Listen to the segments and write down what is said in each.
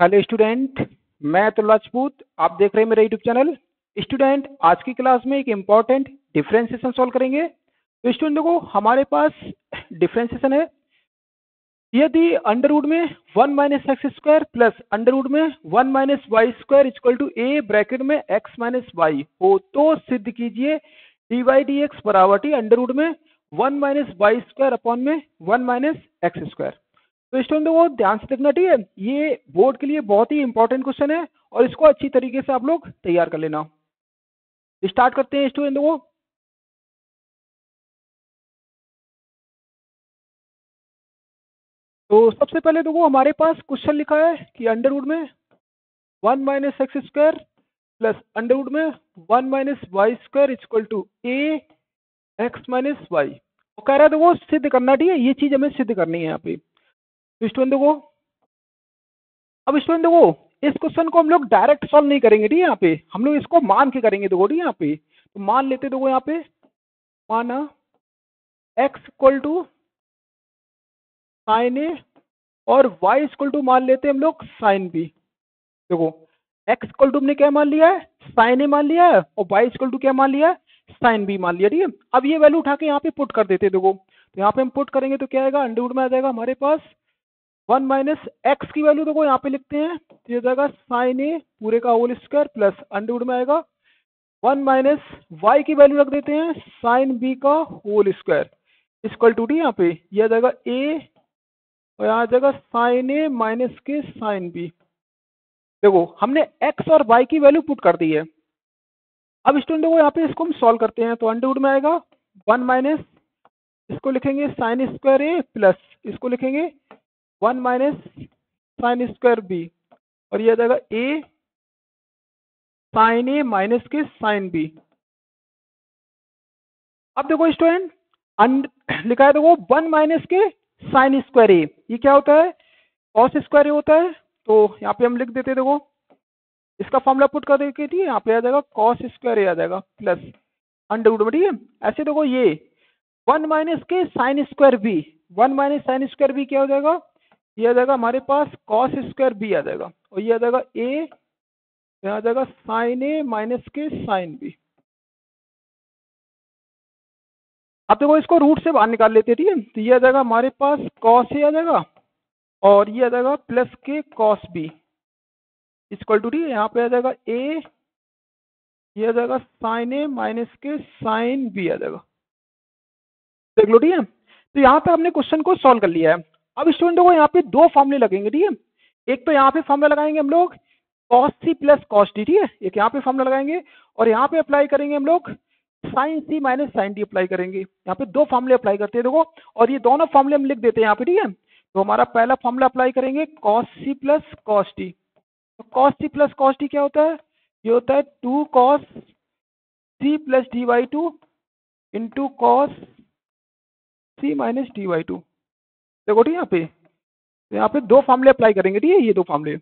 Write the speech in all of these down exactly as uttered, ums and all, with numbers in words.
Hello student, मैं अतुल राजपूत। आप देख रहे हैं मेरा यूट्यूब चैनल। स्टूडेंट, आज की क्लास में एक इम्पॉर्टेंट डिफरेंशिएशन सॉल्व करेंगे। तो स्टूडेंट देखो, हमारे पास डिफरेंशिएशन है। यदि अंडर रूट में one minus x square plus under root में one minus y square equal to a bracket में एक्स माइनस वाई हो तो सिद्ध कीजिए डी वाई डी एक्स बराबर टी अंडर रूट में one minus y square upon में वन माइनस एक्स स्क्वायर। तो स्टूडेंट वो ध्यान से देखना, ठीक है। ये बोर्ड के लिए बहुत ही इंपॉर्टेंट क्वेश्चन है और इसको अच्छी तरीके से आप लोग तैयार कर लेना। स्टार्ट करते हैं स्टूडेंट वो। तो सबसे पहले देखो, हमारे पास क्वेश्चन लिखा है कि अंडर रूट में one minus x square plus under root में one minus y square equal to a x minus y. वो कह रहा है देखो सिद्ध करना, ठीक है। ये चीज हमें सिद्ध करनी है यहाँ पे। तो स्टूडेंट देखो, अब स्टूडेंट देखो, इस क्वेश्चन को हम लोग डायरेक्ट सॉल्व नहीं करेंगे, ठीक है। यहाँ पे हम लोग इसको मान के करेंगे, देखो ठीक है। यहाँ पे तो मान लेते देखो, यहाँ पे माना x equal to sine a और y इक्वल टू मान लेते हैं हम लोग साइन बी। देखो x इक्वल टू हमने क्या मान लिया है, साइन ए मान लिया है, और y इक्वल टू क्या मान लिया है, साइन बी मान लिया, ठीक है। अब ये वैल्यू उठा के यहाँ पे पुट कर देते हैं। देखो तो यहाँ पे हम पुट करेंगे तो क्या आएगा, अंडर रूट में आ जाएगा हमारे पास वन माइनस एक्स की वैल्यू देखो यहाँ पे लिखते हैं तो ये हो जाएगा साइन ए पूरे का whole square plus under root में आएगा वन माइनस वाई की वैल्यू रख देते हैं साइन बी का whole square equal to d. यहाँ पे यह आ जाएगा ए और यहाँ आ जाएगा साइन ए माइनस के साइन बी। देखो हमने एक्स और वाई की वैल्यू पुट कर दी है। अब स्टूडेंट देखो, यहाँ पे इसको हम सॉल्व करते हैं तो अंडर रूट में आएगा वन माइनस, इसको लिखेंगे साइन स्क्वायर ए प्लस इसको लिखेंगे one minus sine square b और यह आ जाएगा ए साइन ए माइनस के साइन बी। अब देखो स्टूडेंट, लिखा है देखो वन माइनस के साइन स्क्वायर ए, ये क्या होता है, कॉस स्क्वायर ए होता है। तो यहाँ पे हम लिख देते हैं, देखो इसका फॉर्मूला पुट कर देंगे, ठीक है। यहाँ पे आ जाएगा कॉस स्क्वायर ए आ जाएगा प्लस अंडर रूट में, ठीक है। ऐसे देखो ये वन माइनस के sine square b, one minus sine square b क्या हो जाएगा, ये आ जाएगा हमारे पास कॉस स्क्वायर बी आ जाएगा और ये आ जाएगा ए, यहाँ आ जाएगा साइन ए माइनस के साइन बी। अब देखो इसको रूट से बाहर निकाल लेते हैं, ठीक है। तो ये आ जाएगा हमारे पास कॉस ए आ जाएगा और ये आ जाएगा प्लस के कॉस बी इक्वल टू, ठीक है। यहाँ पे आ जाएगा ए, ये आ जाएगा साइन ए माइनस के साइन बी आ जाएगा, देख लो, ठीक है। तो यहाँ पे हमने क्वेश्चन को सॉल्व कर लिया है। अब स्टूडेंट देखो यहाँ पे दो फॉर्मूले लगेंगे, ठीक है। एक तो यहाँ पे फॉर्मूला लगाएंगे हम लोग cos c plus cos t, ठीक है। एक यहाँ पे फॉर्मूला लगाएंगे और यहाँ पे अप्लाई करेंगे हम लोग sine c minus sine t apply करेंगे। यहाँ पे दो फॉर्मूले अप्लाई करते हैं देखो, और ये दोनों फॉर्मूले हम लिख देते हैं यहाँ पे, ठीक है। तो हमारा पहला फॉर्मूला अप्लाई करेंगे cos c plus cos t. तो cos c plus cos t क्या होता है, ये होता है two cos c plus d by two into cos c minus d by two. देखो ठीक है, यहाँ पे तो यहाँ पे दो फॉर्मूले अप्लाई करेंगे, ठीक है। ये दो फॉर्मूले,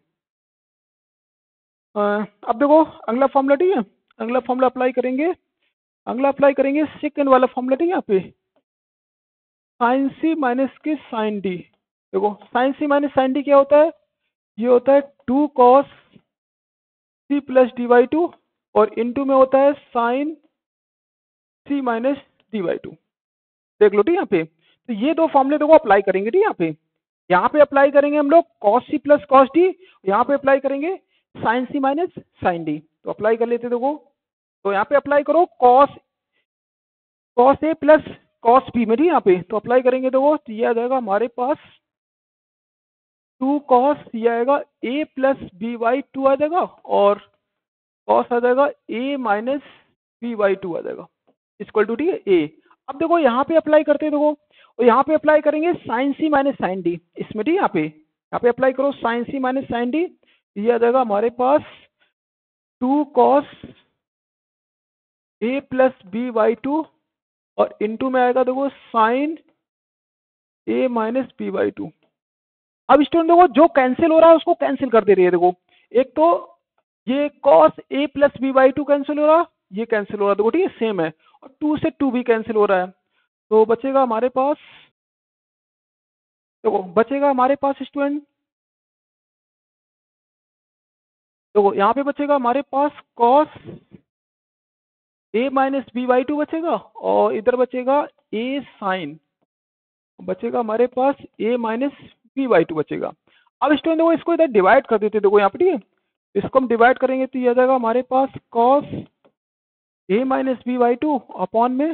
अब देखो अगला फॉर्मूला, ठीक है। अगला फॉर्मूला अप्लाई करेंगे, अगला अप्लाई करेंगे सेकेंड वाला फॉर्मूला, ठीक है। यहाँ पे साइन सी माइनस के साइन डी। देखो sine c minus sine d क्या होता है, ये होता है two cos c plus d by two और इनटू में होता है sine c minus d by two, देख लो, ठीक है। यहाँ पे तो ये दो फॉर्मूले देखो अप्लाई करेंगे, ठीक है। यहाँ पे यहाँ पे अप्लाई करेंगे हम लोग cos c plus cos d, यहाँ पे अप्लाई करेंगे sine c minus sine d. तो अप्लाई कर लेते देखो, तो यहाँ पे अप्लाई करो cos cos a plus cos b में, ठीक है। यहाँ पे तो अप्लाई करेंगे देखो तो ये आ जाएगा हमारे पास टू कॉस, ये आएगा a plus b by two आ जाएगा और कॉस आ जाएगा a minus b by two आ जाएगा इक्वल टू, ठीक है, ए। अब देखो यहाँ पे अप्लाई करते हैं देखो, और यहाँ पे अप्लाई करेंगे sine c minus sine d इसमें, ठीक है। यहाँ पे यहाँ पे अप्लाई करो sine c minus sine d, ये आ जाएगा हमारे पास two cos a plus b by two और इनटू में आएगा देखो sine a minus b by two. अब स्टूडेंट देखो जो कैंसिल हो रहा है उसको कैंसिल कर दे रही है। देखो एक तो ये cos a plus b by two cancel हो रहा है, ये कैंसिल हो रहा है, देखो ठीक है, सेम है। और टू से टू भी कैंसिल हो रहा है, तो बचेगा हमारे पास, देखो बचेगा हमारे पास स्टूडेंट तो यहाँ पे बचेगा हमारे पास cos a minus b by two बचेगा, और इधर बचेगा ए साइन, बचेगा हमारे पास a minus b by two बचेगा। अब स्टूडेंट देखो इसको इधर डिवाइड कर देते, देखो यहाँ पे, ठीक है, इसको हम डिवाइड करेंगे तो ये आ जाएगा हमारे पास cos a minus b by two upon में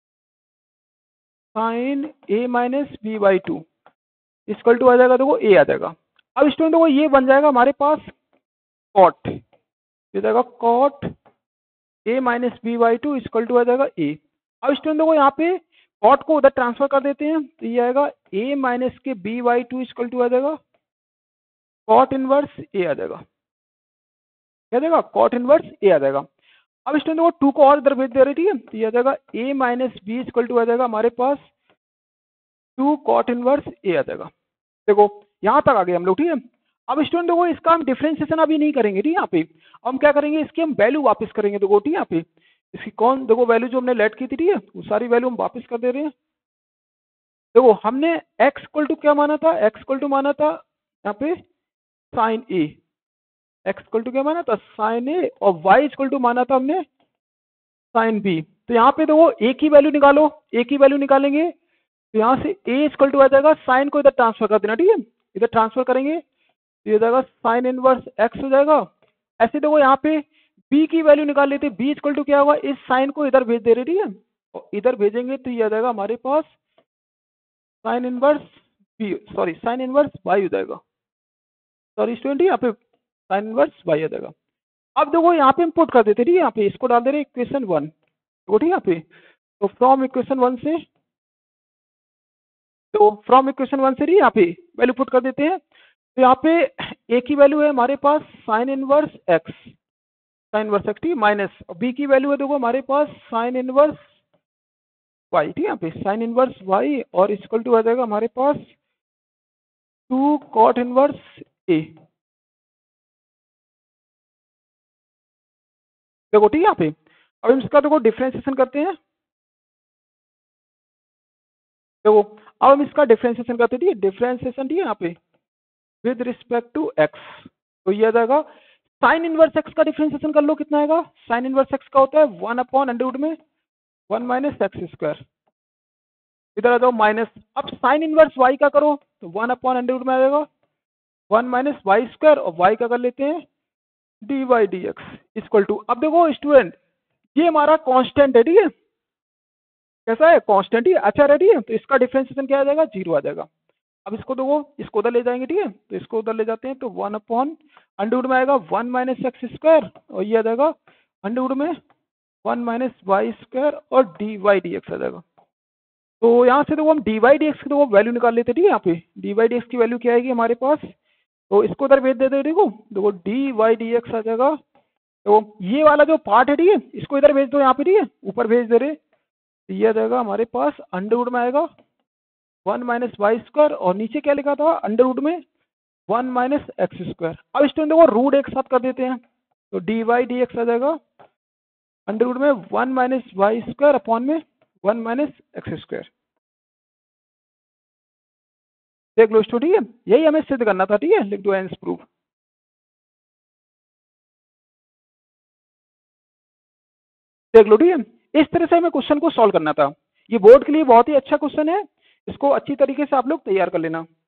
sine a minus b by two equal to आ जाएगा, देखो ए आ जाएगा। अब स्टूडेंट देखो ये बन जाएगा हमारे पास कॉट, ये जाएगा cot a minus b by two equal to आ जाएगा ए। अब स्टूडेंट देखो यहाँ पे कॉट को उधर ट्रांसफर कर देते हैं तो ये आएगा ए माइनस के b by two equal to आ जाएगा कॉट इनवर्स ए आ जाएगा, क्या जाएगा कॉट इनवर्स ए आ जाएगा। अब स्टूडेंट देखो टू को और इधर भेज दे रही, ठीक है, तो ये आ जाएगा a minus b equal to आ जाएगा हमारे पास टू कॉट इनवर्स ए आ जाएगा। देखो यहाँ तक आ गए हम लोग, ठीक है। अब स्टूडेंट देखो इसका हम डिफरेंशिएशन अभी नहीं करेंगे, ठीक है, यहाँ पे हम क्या करेंगे, इसकी हम वैल्यू वापस करेंगे, देखो ठीक है, यहाँ पे इसकी कौन देखो वैल्यू जो हमने लेट की थी, ठीक है, वो सारी वैल्यू हम वापस कर दे रहे हैं। देखो हमने x इक्वल टू क्या माना था, x इक्वल टू माना था यहाँ पे sine a, x equal to क्या माना था साइन ए, और y इक्वल टू माना था हमने साइन बी। तो यहाँ पे देखो a की वैल्यू निकालो, a की वैल्यू निकालेंगे तो यहाँ से a इक्वल टू आ जाएगा, साइन को इधर ट्रांसफर कर देना, ठीक है, इधर ट्रांसफर करेंगे तो ये जाएगा साइन इनवर्स x हो जाएगा। ऐसे देखो यहाँ पे b की वैल्यू निकाल लेते, b इक्वल टू क्या होगा, इस साइन को इधर भेज दे रहे, ठीक है, और इधर भेजेंगे तो ये आ जाएगा हमारे पास sine inverse b, sorry sine inverse y हो जाएगा, सॉरी स्टूडेंट यहाँ पे साइन इनवर्स वाई आ जाएगा। अब देखो यहाँ पे हम पुट कर देते, ठीक है, यहाँ पे इसको डाल दे रहे इक्वेशन वन, तो ठीक है, यहाँ पे तो फ्रॉम इक्वेशन वन से, तो फ्रॉम इक्वेशन वन से यहाँ पे वैल्यू पुट कर देते हैं। तो यहाँ पे ए की वैल्यू है हमारे पास sine inverse x, sine inverse x, ठीक है, माइनस बी की वैल्यू है देखो हमारे पास साइन इनवर्स वाई, ठीक है, यहाँ पे साइन इनवर्स वाई, और इक्वल टू आ जाएगा हमारे पास टू कॉट इनवर्स ए। देखो ठीक है, यहाँ पे अब हम इसका देखो डिफरेंशिएशन करते हैं, देखो अब हम इसका डिफरेंशिएशन करते हैं, ठीक है, डिफरेंशिएशन, ठीक है, यहाँ पे विद रिस्पेक्ट टू एक्स, तो ये आ जाएगा साइन इनवर्स एक्स का डिफरेंशिएशन कर लो, कितना आएगा, साइन इनवर्स एक्स का होता है वन अपॉन अंडर रूट में वन माइनस एक्स स्क्वायर, इधर आ जाओ माइनस, अब साइन इनवर्स वाई का करो तो वन अपॉन अंडर रूट में आ जाएगा वन माइनस वाई स्क्वायर, और वाई का कर लेते हैं d y d x equal to, अब देखो स्टूडेंट ये हमारा कांस्टेंट है, ठीक है, कैसा है कांस्टेंट ही अच्छा रेडी है, तो इसका डिफरेंशिएशन क्या आ जाएगा, जीरो आ जाएगा। अब इसको देखो इसको उधर ले जाएंगे, ठीक है, तो इसको उधर ले जाते हैं तो वन अपॉन अंडर रूट में आएगा वन माइनस एक्स स्क्वायर, और ये आ जाएगा अंडर रूट में वन माइनस वाई स्क्वायर और डी वाई डी एक्स आ जाएगा। तो यहाँ से देखो हम डी वाई डी एक्स की देखो वैल्यू निकाल लेते हैं, ठीक है, यहाँ पे डी वाई डी एक्स की वैल्यू क्या आएगी हमारे पास, तो इसको उधर भेज देते हैं, देखो देखो डी वाई डी एक्स आ जाएगा, तो ये वाला जो पार्ट है, ठीक है, इसको इधर भेज दो यहाँ पे, ठीक है, ऊपर भेज दे रहे, तो ये आ जाएगा हमारे पास अंडर रूट में आएगा वन माइनस वाई स्क्वायर, और नीचे क्या लिखा था अंडर रूट में वन माइनस एक्स स्क्वायर। अब स्टूडेंट देखो रूट एक साथ कर देते हैं, तो डी वाई डी एक्स आ जाएगा अंडर रूट में one minus y square upon में वन माइनस एक्स स्क्वायर। देख लो स्टूडेंट, ठीक है, यही हमें सिद्ध करना था, ठीक है, लिख दो एंस प्रूफ। देख लो, ठीक है, इस तरह से हमें क्वेश्चन को सॉल्व करना था, ये बोर्ड के लिए बहुत ही अच्छा क्वेश्चन है, इसको अच्छी तरीके से आप लोग तैयार कर लेना।